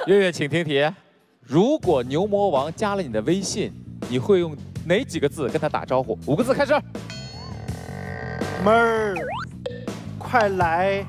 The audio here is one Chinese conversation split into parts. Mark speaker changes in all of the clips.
Speaker 1: 月月，请听题：如果牛魔王加了你的微信，你会用哪几个字跟他打招呼？5个字开始。
Speaker 2: 妹儿，快来！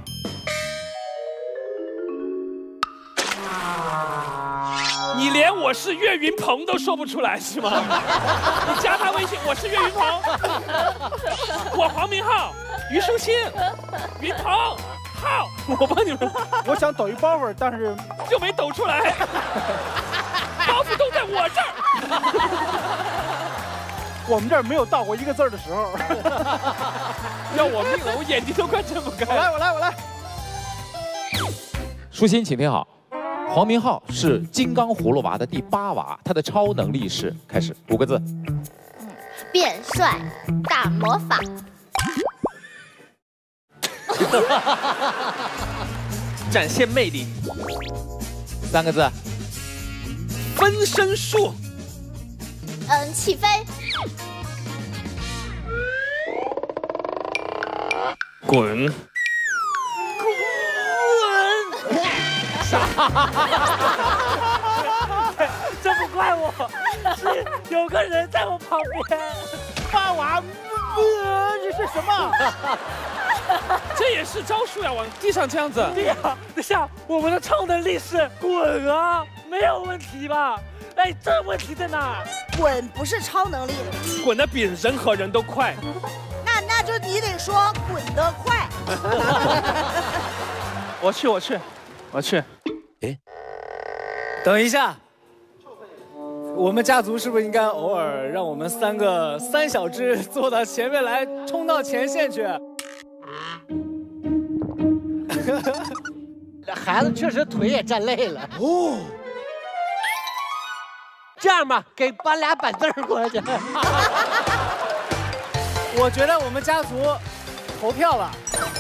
Speaker 3: 你连我是岳云鹏都说不出来是吗？你加他微信，我是岳云鹏，我黄明昊、虞书欣、云鹏、浩，我帮你们。
Speaker 2: 我想抖一包袱，但是
Speaker 3: 就没抖出来，包袱都在我这儿。
Speaker 2: 我们这儿没有到过1个字的时候。
Speaker 3: 要我命了，我眼睛都快睁不开。
Speaker 2: 我来。
Speaker 1: 舒心，请听好。黄明昊是金刚葫芦娃的第8娃，他的超能力是开始5个字。
Speaker 4: 变帅大魔法。
Speaker 3: 展现魅力。
Speaker 1: 3个字。
Speaker 3: 分身术。
Speaker 4: 起飞。
Speaker 3: 滚。
Speaker 5: 这不怪我，是有个人在我旁边。
Speaker 2: 霸娃，这是什么？
Speaker 3: 这也是招数呀，往地上这样子。
Speaker 5: 对呀，等下我们的超能力是滚啊，没有问题吧？哎，这问题在哪？
Speaker 6: 滚不是超能力，
Speaker 3: 滚得比人和人都快。
Speaker 6: 那就你得说滚得快。
Speaker 3: 我去。
Speaker 5: 哎，等一下，我们家族是不是应该偶尔让我们3小只坐到前面来，冲到前线去？
Speaker 7: 孩子确实腿也站累了。哦，这样吧，给搬俩板凳过去。
Speaker 5: 我觉得我们家族投票了，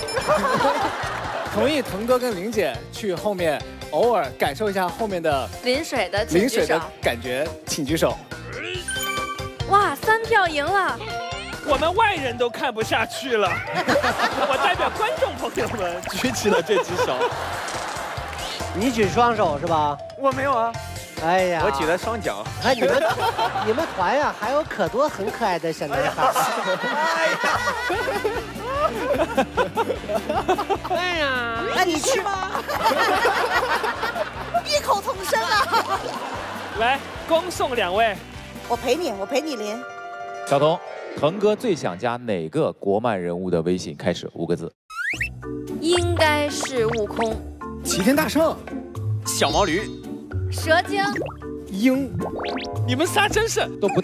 Speaker 5: 同意腾哥跟玲姐去后面偶尔感受一下后面的
Speaker 8: 淋水的
Speaker 5: 感觉，请举手。
Speaker 8: 哇，3票赢了。
Speaker 3: 我们外人都看不下去了，我代表观众朋友们举起了这只手。
Speaker 7: 你举双手是吧？
Speaker 5: 我没有啊。
Speaker 7: 哎呀，
Speaker 3: 我举了双脚。
Speaker 7: 哎，你们团呀，还有可多很可爱的小男孩。哎呀，
Speaker 6: 那你去吗？异口同声啊！
Speaker 3: 来，恭送2位。
Speaker 6: 我陪你淋。
Speaker 1: 小童，腾哥最想加哪个国漫人物的微信？开始5个字。
Speaker 8: 应该是悟空。
Speaker 5: 齐天大圣。
Speaker 3: 小毛驴。
Speaker 8: 蛇精。
Speaker 5: 鹰。
Speaker 3: 你们仨真是
Speaker 1: 都不带。